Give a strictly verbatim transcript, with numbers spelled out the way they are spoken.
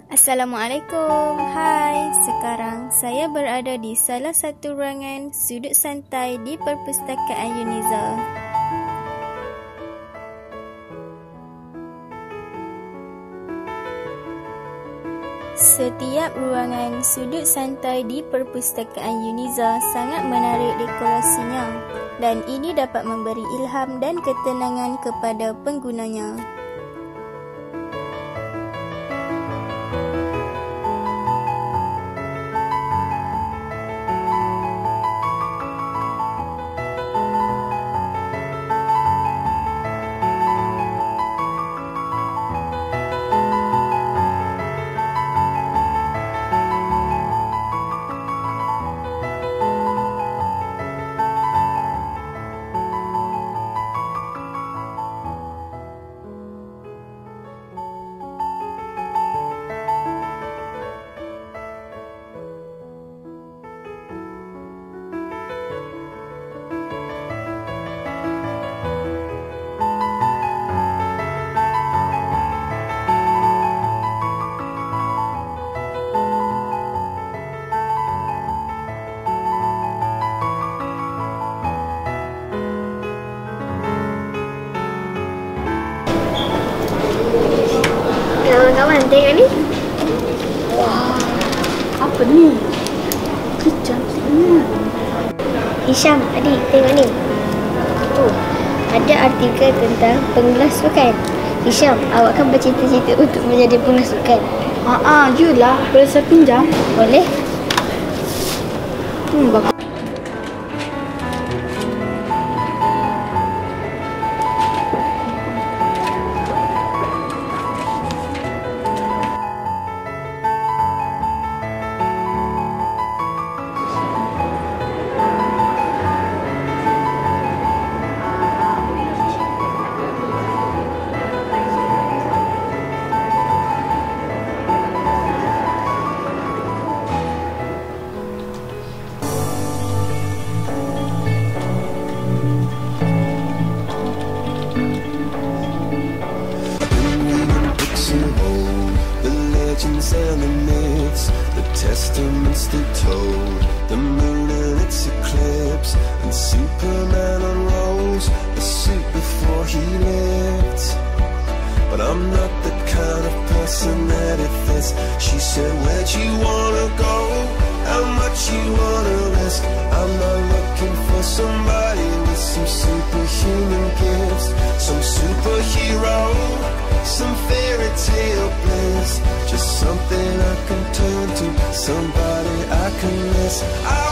Assalamualaikum. Hai, sekarang saya berada di salah satu ruangan sudut santai di Perpustakaan Uniza. Setiap ruangan sudut santai di Perpustakaan Uniza sangat menarik dekorasinya, dan ini dapat memberi ilham dan ketenangan kepada penggunanya. Kawan-kawan, tengok ni. Wah, apa ni? Kecantiknya. Hisham, adik, tengok ni. Oh, ada artikel tentang pengelasukan. Hisham, awak kan bercita-cita untuk menjadi pengasukan. Ah, ah, yelah. Boleh saya pinjam? Boleh? Hmm, bagus. And the myths, the testaments they told, the moon and its eclipse, and Superman unrolls a suit before he lived. But I'm not the kind of person that it fits. She said, where'd you wanna go? How much you wanna risk? I'm not looking for somebody with some superhuman gifts, some superhero, some fairy tale bliss. Just something I can turn to, somebody I can miss. I